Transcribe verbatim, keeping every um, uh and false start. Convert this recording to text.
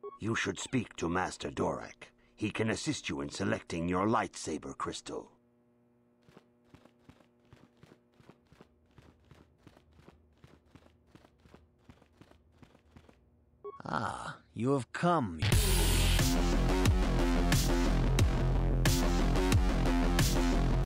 You should speak to Master Dorak. He can assist you in selecting your lightsaber crystal. Ah, you have come.